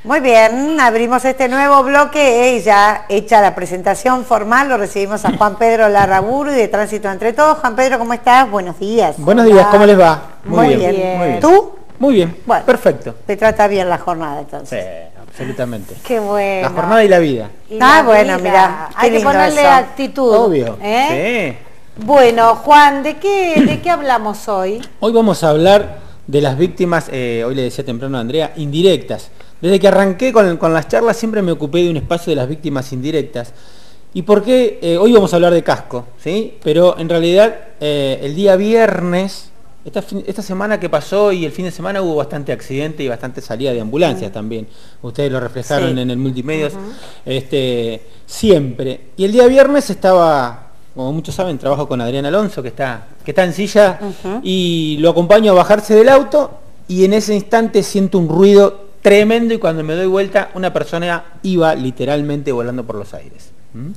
Muy bien, abrimos este nuevo bloque, ya hecha la presentación formal, lo recibimos a Juan Pedro Larraburu de Tránsito Entre Todos. Juan Pedro, ¿cómo estás? Buenos días. Buenos días, ¿cómo les va? Muy bien. ¿Tú? Muy bien, bueno, perfecto. Te trata bien la jornada entonces. Sí, absolutamente. Qué bueno. La jornada y la vida. Bueno, mira, hay que ponerle actitud. Obvio. Sí. Bueno, Juan, ¿de qué hablamos hoy? Hoy vamos a hablar de las víctimas, hoy le decía temprano a Andrea, indirectas. Desde que arranqué con las charlas siempre me ocupé de un espacio de las víctimas indirectas. ¿Y por qué? Hoy vamos a hablar de casco, ¿sí? Pero en realidad el día viernes, esta semana que pasó y el fin de semana hubo bastante accidente y bastante salida de ambulancias también. Ustedes lo reflejaron en el multimedios, siempre. Y el día viernes estaba, como muchos saben, trabajo con Adrián Alonso, que está en silla, y lo acompaño a bajarse del auto y en ese instante siento un ruido tremendo y cuando me doy vuelta una persona iba literalmente volando por los aires.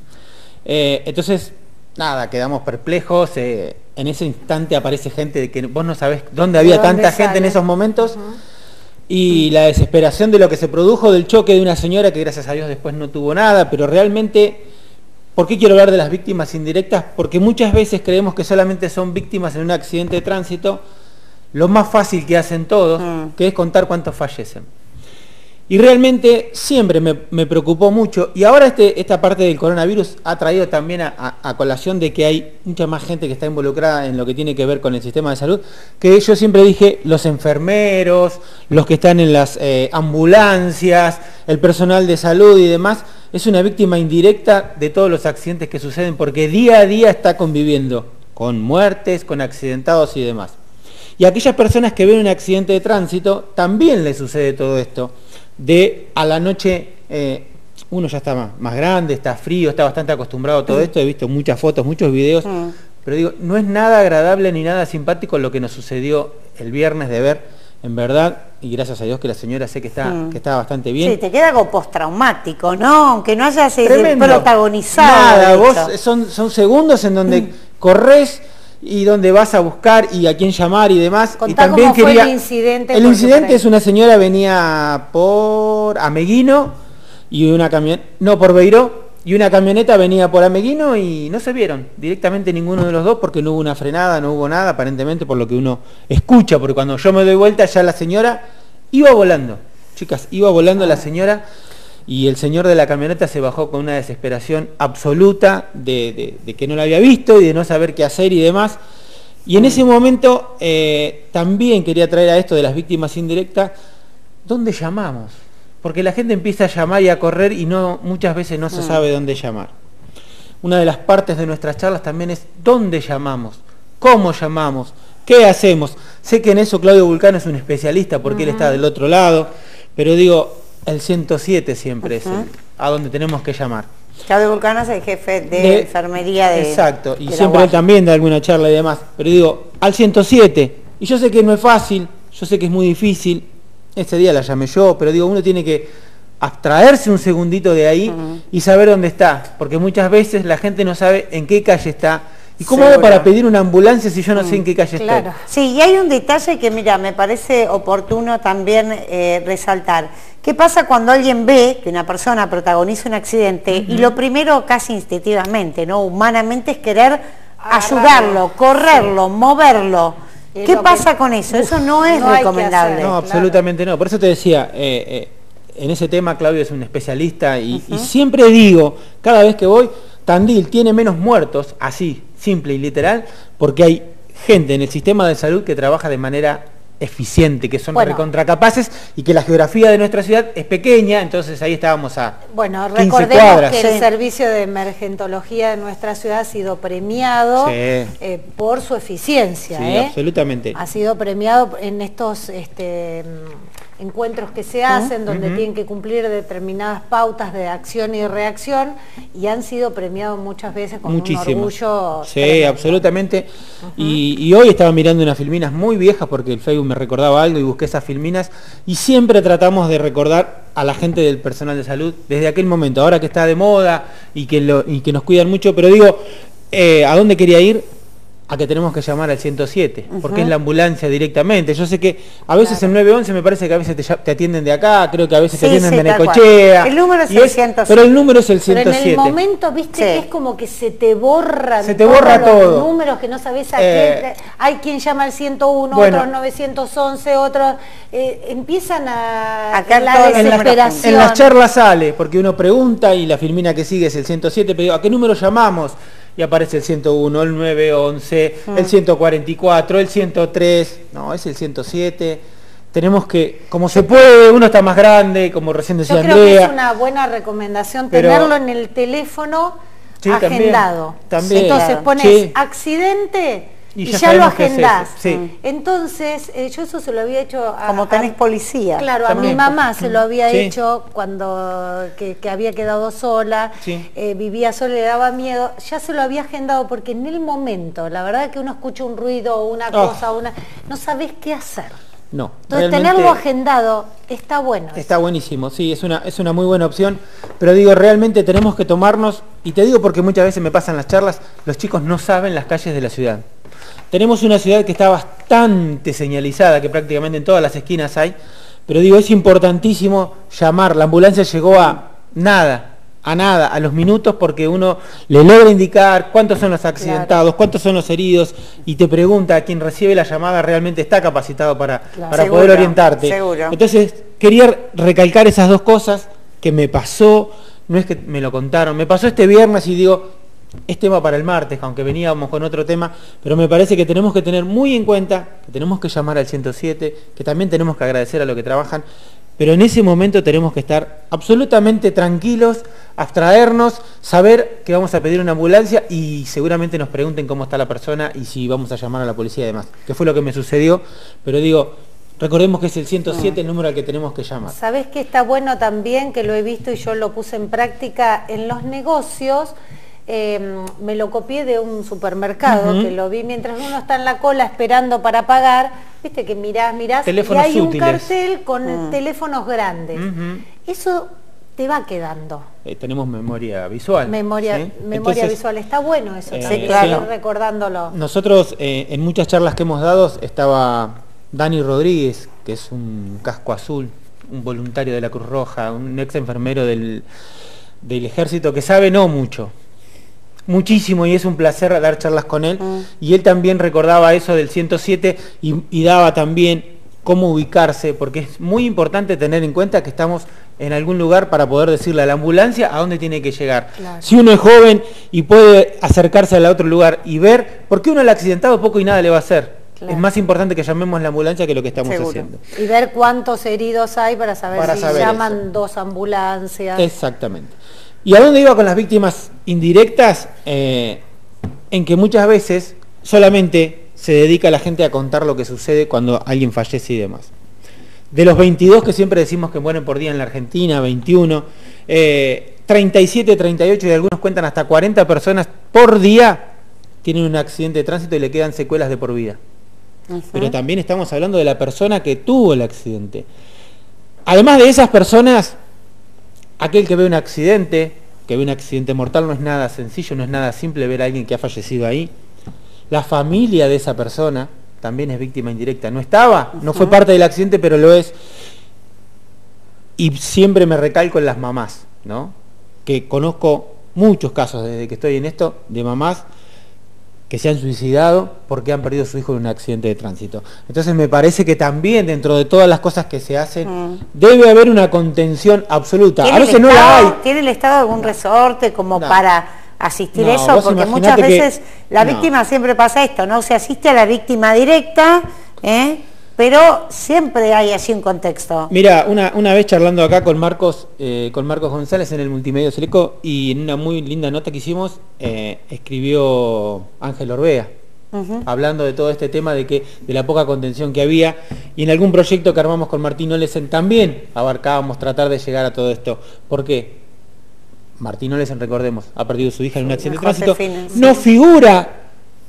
Entonces, nada, quedamos perplejos. En ese instante aparece gente de que vos no sabés dónde había tanta gente en esos momentos. Y la desesperación de lo que se produjo, del choque de una señora que gracias a Dios después no tuvo nada, pero realmente, ¿por qué quiero hablar de las víctimas indirectas? Porque muchas veces creemos que solamente son víctimas en un accidente de tránsito, lo más fácil que hacen todos, que es contar cuántos fallecen. Y realmente siempre me preocupó mucho, y ahora esta parte del coronavirus ha traído también a colación de que hay mucha más gente que está involucrada en lo que tiene que ver con el sistema de salud, que yo siempre dije, los enfermeros, los que están en las ambulancias, el personal de salud y demás, es una víctima indirecta de todos los accidentes que suceden, porque día a día está conviviendo con muertes, con accidentados y demás. Y a aquellas personas que ven un accidente de tránsito, también les sucede todo esto. De a la noche, uno ya está más grande, está frío, está bastante acostumbrado a todo esto, he visto muchas fotos, muchos videos, pero digo, no es nada agradable ni nada simpático lo que nos sucedió el viernes de ver, en verdad, y gracias a Dios que la señora sé que está bastante bien. Sí, te queda algo postraumático, ¿no? Aunque no hayas protagonizado. Nada, vos son segundos en donde corres y donde vas a buscar y a quién llamar y demás. Contá y también cómo fue el incidente. El incidente es una señora venía por Ameguino y una camioneta, no, por Beiró, y una camioneta venía por Ameguino y no se vieron directamente ninguno de los dos porque no hubo una frenada, no hubo nada, aparentemente por lo que uno escucha, porque cuando yo me doy vuelta ya la señora iba volando, chicas, iba volando la señora. Y el señor de la camioneta se bajó con una desesperación absoluta de que no la había visto y de no saber qué hacer y demás. Y en ese momento también quería traer a esto de las víctimas indirectas, ¿dónde llamamos? Porque la gente empieza a llamar y a correr y muchas veces no se sabe dónde llamar. Una de las partes de nuestras charlas también es ¿dónde llamamos? ¿Cómo llamamos? ¿Qué hacemos? Sé que en eso Claudio Vulcano es un especialista porque él está del otro lado, pero digo, el 107 siempre es a donde tenemos que llamar. Claudio Vulcano es el jefe de enfermería de... Exacto, y siempre él también da alguna charla y demás. Pero digo, al 107, y yo sé que no es fácil, yo sé que es muy difícil, ese día la llamé yo, pero digo, uno tiene que abstraerse un segundito de ahí y saber dónde está, porque muchas veces la gente no sabe en qué calle está. ¿Y cómo hago para pedir una ambulancia si yo no sé en qué calle estoy? Sí, y hay un detalle que, mira, me parece oportuno también resaltar. ¿Qué pasa cuando alguien ve que una persona protagoniza un accidente y lo primero, casi instintivamente, ¿no? Humanamente, es querer ayudarlo, correrlo, moverlo? ¿Qué pasa con eso? Eso no es recomendable. No, absolutamente no. Por eso te decía, en ese tema Claudio es un especialista y siempre digo, cada vez que voy, Tandil tiene menos muertos, así, simple y literal, porque hay gente en el sistema de salud que trabaja de manera eficiente, que son recontracapaces y que la geografía de nuestra ciudad es pequeña, entonces ahí estábamos a 15 recordemos cuadras. Que el servicio de emergentología de nuestra ciudad ha sido premiado por su eficiencia. Sí, absolutamente. Ha sido premiado en estos encuentros que se hacen donde tienen que cumplir determinadas pautas de acción y reacción y han sido premiados muchas veces con un orgullo. Sí, tremendo. Absolutamente. Y hoy estaba mirando unas filminas muy viejas porque el Facebook me recordaba algo y busqué esas filminas y siempre tratamos de recordar a la gente del personal de salud desde aquel momento, ahora que está de moda y que nos cuidan mucho, pero digo, ¿a dónde quería ir? a que tenemos que llamar al 107, porque es la ambulancia directamente. Yo sé que a veces el 911 me parece que a veces te atienden de acá, creo que a veces te atienden de Necochea. El número es el 107. Pero el número es el 107. Pero en el momento, viste, que es como que se te borran todo. Los números que no sabés a qué. Hay quien llama al 101, otros 911, otros empiezan a la desesperación. En las charlas sale, porque uno pregunta y la filmina que sigue es el 107, pero ¿a qué número llamamos? Y aparece el 101, el 911, el 144, el 103, no, es el 107. Tenemos que, como se puede, uno está más grande, como recién decía Andrea. Yo creo que es una buena recomendación tenerlo en el teléfono agendado. También. Entonces pones accidente y ya lo agendás. Entonces, yo eso se lo había hecho como tenés policía. Claro, también. A mi mamá se lo había hecho cuando que había quedado sola, vivía sola, le daba miedo, ya se lo había agendado porque en el momento, la verdad que uno escucha un ruido o una cosa, no sabés qué hacer. No. Entonces tenerlo agendado está bueno. Está buenísimo, sí, es una muy buena opción, pero digo, realmente tenemos que tomarnos, y te digo porque muchas veces me pasan las charlas, los chicos no saben las calles de la ciudad. Tenemos una ciudad que está bastante señalizada, que prácticamente en todas las esquinas hay, pero digo, es importantísimo llamar. La ambulancia llegó a nada, a los minutos, porque uno le logra indicar cuántos son los accidentados, cuántos son los heridos, y te pregunta a quien recibe la llamada realmente está capacitado para poder orientarte. Seguro. Entonces, quería recalcar esas dos cosas que me pasó, no es que me lo contaron, me pasó este viernes y digo, es tema para el martes, aunque veníamos con otro tema, pero me parece que tenemos que tener muy en cuenta que tenemos que llamar al 107, que también tenemos que agradecer a los que trabajan, pero en ese momento tenemos que estar absolutamente tranquilos, abstraernos, saber que vamos a pedir una ambulancia y seguramente nos pregunten cómo está la persona y si vamos a llamar a la policía y demás, que fue lo que me sucedió, pero digo, recordemos que es el 107 el número al que tenemos que llamar. ¿Sabés que está bueno también, que lo he visto y yo lo puse en práctica en los negocios? Me lo copié de un supermercado, que lo vi mientras uno está en la cola esperando para pagar, viste que mirás, teléfonos y hay útiles. Un cartel con teléfonos grandes. Eso te va quedando. Tenemos memoria visual. Memoria visual, está bueno eso también, claro. recordándolo. Nosotros en muchas charlas que hemos dado estaba Dani Rodríguez, que es un casco azul, un voluntario de la Cruz Roja, un ex enfermero del ejército que sabe no muchísimo, y es un placer dar charlas con él, y él también recordaba eso del 107 y daba también cómo ubicarse, porque es muy importante tener en cuenta que estamos en algún lugar para poder decirle a la ambulancia a dónde tiene que llegar. Claro. Si uno es joven y puede acercarse al otro lugar y ver, porque uno al accidentado poco y nada le va a hacer. Claro. Es más importante que llamemos a la ambulancia que lo que estamos haciendo. Y ver cuántos heridos hay para saber si llaman 2 ambulancias. Exactamente. ¿Y a dónde iba con las víctimas indirectas? En que muchas veces solamente se dedica la gente a contar lo que sucede cuando alguien fallece y demás. De los 22 que siempre decimos que mueren por día en la Argentina, 21, 37, 38 y algunos cuentan hasta 40 personas por día tienen un accidente de tránsito y le quedan secuelas de por vida. Pero también estamos hablando de la persona que tuvo el accidente. Además de esas personas, aquel que ve un accidente mortal, no es nada sencillo, no es nada simple ver a alguien que ha fallecido ahí. La familia de esa persona también es víctima indirecta. No fue parte del accidente, pero lo es. Y siempre me recalco en las mamás, ¿no? Que conozco muchos casos desde que estoy en esto, de mamás que se han suicidado porque han perdido a su hijo en un accidente de tránsito. Entonces me parece que también dentro de todas las cosas que se hacen debe haber una contención absoluta. A veces no la hay. ¿Tiene el Estado algún resorte como para asistir eso? Porque muchas veces la víctima siempre pasa esto, ¿no? Se asiste a la víctima directa, pero siempre hay así un contexto. Mira, una vez charlando acá con Marcos González en el Multimedia Seleco, y en una muy linda nota que hicimos, escribió Ángel Orbea, hablando de todo este tema de la poca contención que había, y en algún proyecto que armamos con Martín Olesen también abarcábamos tratar de llegar a todo esto. ¿Por qué? Martín Olesen, recordemos, ha perdido a su hija en un accidente de tránsito, no figura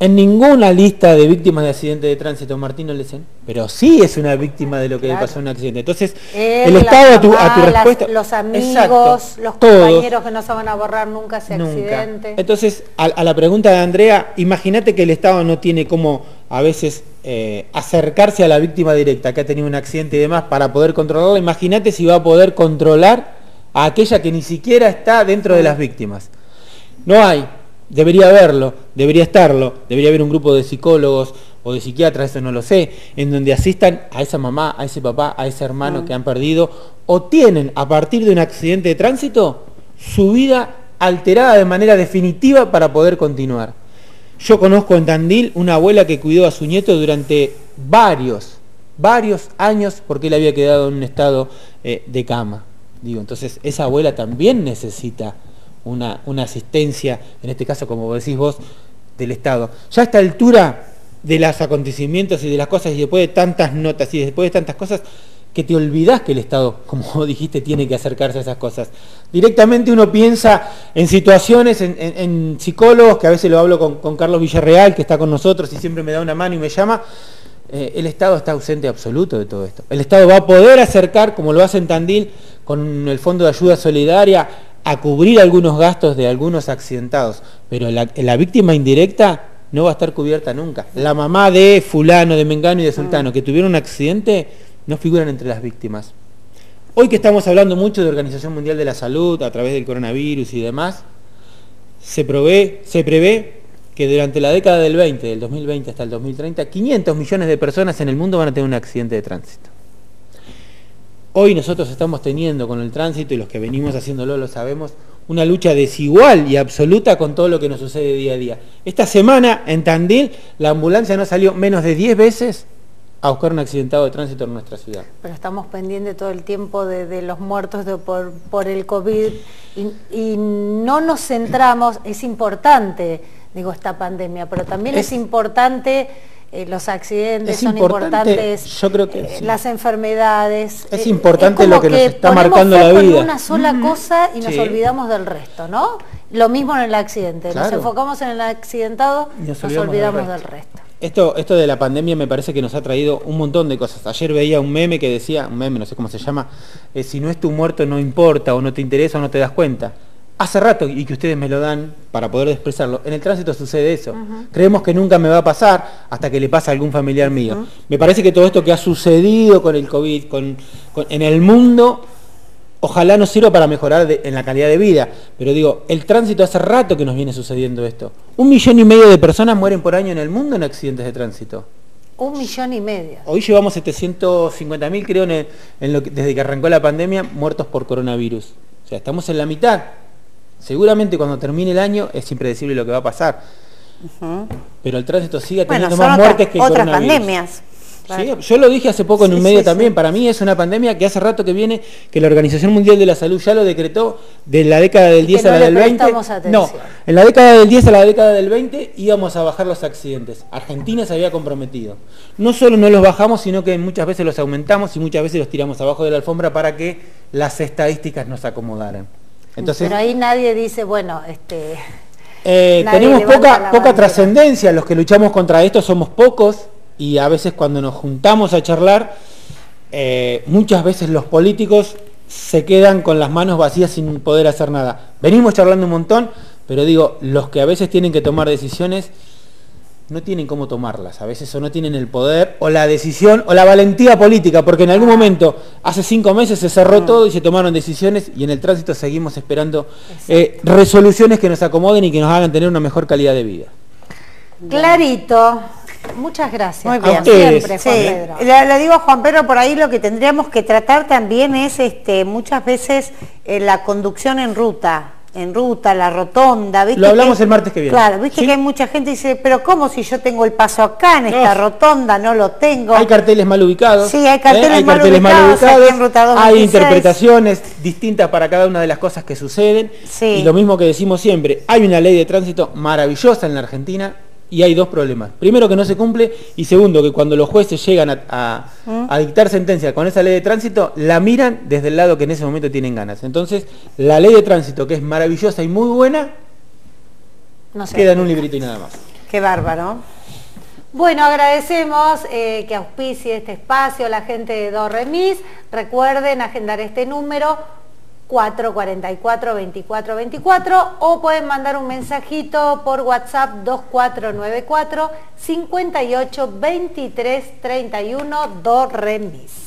en ninguna lista de víctimas de accidente de tránsito Martín Olesen, pero sí es una víctima de lo que le pasó en un accidente. Entonces, el Estado a tu respuesta... Los amigos, exacto, los todos, compañeros que no se van a borrar nunca ese accidente. Entonces, a la pregunta de Andrea, imagínate que el Estado no tiene cómo a veces acercarse a la víctima directa que ha tenido un accidente y demás para poder controlarla. Imagínate si va a poder controlar a aquella que ni siquiera está dentro de las víctimas. No hay. Debería haberlo, debería estarlo, debería haber un grupo de psicólogos o de psiquiatras, eso no lo sé, en donde asistan a esa mamá, a ese papá, a ese hermano que han perdido o tienen a partir de un accidente de tránsito su vida alterada de manera definitiva para poder continuar. Yo conozco en Tandil una abuela que cuidó a su nieto durante varios años porque él había quedado en un estado de cama. Digo, entonces esa abuela también necesita una asistencia, en este caso, como decís vos, del Estado. Ya a esta altura de los acontecimientos y de las cosas, y después de tantas notas y después de tantas cosas, que te olvidás que el Estado, como dijiste, tiene que acercarse a esas cosas. Directamente uno piensa en situaciones, en psicólogos, que a veces lo hablo con Carlos Villarreal, que está con nosotros y siempre me da una mano y me llama. El Estado está ausente absoluto de todo esto. El Estado va a poder acercar, como lo hace en Tandil, con el Fondo de Ayuda Solidaria, a cubrir algunos gastos de algunos accidentados, pero la víctima indirecta no va a estar cubierta nunca. La mamá de fulano, de mengano y de sultano que tuvieron un accidente no figuran entre las víctimas. Hoy que estamos hablando mucho de Organización Mundial de la Salud a través del coronavirus y demás, se prevé que durante la década del 2020 hasta el 2030, 500 millones de personas en el mundo van a tener un accidente de tránsito. Hoy nosotros estamos teniendo con el tránsito, y los que venimos haciéndolo lo sabemos, una lucha desigual y absoluta con todo lo que nos sucede día a día. Esta semana en Tandil la ambulancia no salió menos de 10 veces a buscar un accidentado de tránsito en nuestra ciudad. Pero estamos pendientes todo el tiempo de los muertos por el COVID y no nos centramos, es importante, digo, esta pandemia, pero también es importante... los accidentes son importantes, yo creo que sí. Las enfermedades. Es importante lo que nos está marcando la vida. En una sola cosa y nos olvidamos del resto, ¿no? Lo mismo en el accidente, claro. Nos enfocamos en el accidentado, nos olvidamos del resto. Esto de la pandemia me parece que nos ha traído un montón de cosas. Ayer veía un meme que decía, un meme, no sé cómo se llama, si no es tu muerto no importa, o no te interesa, o no te das cuenta. Hace rato, y que ustedes me lo dan para poder expresarlo, en el tránsito sucede eso. Creemos que nunca me va a pasar hasta que le pasa a algún familiar mío. Me parece que todo esto que ha sucedido con el COVID, en el mundo, ojalá nos sirva para mejorar en la calidad de vida. Pero digo, el tránsito hace rato que nos viene sucediendo esto. 1,5 millones de personas mueren por año en el mundo en accidentes de tránsito. 1,5 millones. Hoy llevamos 750.000, creo, desde que arrancó la pandemia, muertos por coronavirus. O sea, estamos en la mitad. Seguramente cuando termine el año es impredecible lo que va a pasar. Pero el tránsito sigue teniendo más muertes que el otras coronavirus. Pandemias. Sí, yo lo dije hace poco en un medio también. Para mí es una pandemia que hace rato que viene, que la Organización Mundial de la Salud ya lo decretó, de la década del 10 a la del 20. No, en la década del 10 a la década del 20 íbamos a bajar los accidentes. Argentina se había comprometido. No solo no los bajamos, sino que muchas veces los aumentamos y muchas veces los tiramos abajo de la alfombra para que las estadísticas nos acomodaran. Entonces, pero ahí nadie dice, bueno, tenemos poca trascendencia. Los que luchamos contra esto somos pocos, y a veces cuando nos juntamos a charlar, muchas veces los políticos se quedan con las manos vacías sin poder hacer nada. Venimos charlando un montón, pero digo, los que a veces tienen que tomar decisiones no tienen cómo tomarlas, a veces o no tienen el poder o la decisión o la valentía política, porque en algún momento, hace 5 meses se cerró todo y se tomaron decisiones, y en el tránsito seguimos esperando resoluciones que nos acomoden y que nos hagan tener una mejor calidad de vida. Clarito. Muchas gracias. Muy bien. Siempre, Juan Pedro. Le digo a Juan Pedro, por ahí lo que tendríamos que tratar también es muchas veces la conducción en ruta, la rotonda. ¿Viste? Lo hablamos el martes que viene. Claro, viste que hay mucha gente que dice, pero ¿cómo si yo tengo el paso acá en esta rotonda, no lo tengo? Hay carteles mal ubicados. Sí, hay carteles mal ubicados. Aquí en Ruta 226. Hay interpretaciones distintas para cada una de las cosas que suceden. Sí. Y lo mismo que decimos siempre, hay una ley de tránsito maravillosa en la Argentina, y hay 2 problemas. Primero, que no se cumple, y segundo, que cuando los jueces llegan a dictar sentencia con esa ley de tránsito, la miran desde el lado que en ese momento tienen ganas. Entonces, la ley de tránsito, que es maravillosa y muy buena, queda en un librito y nada más. Qué bárbaro. Bueno, agradecemos que auspicie este espacio la gente de Do Remis. Recuerden agendar este número 444-2424 o pueden mandar un mensajito por WhatsApp 2494 58 23 31 Do Remis.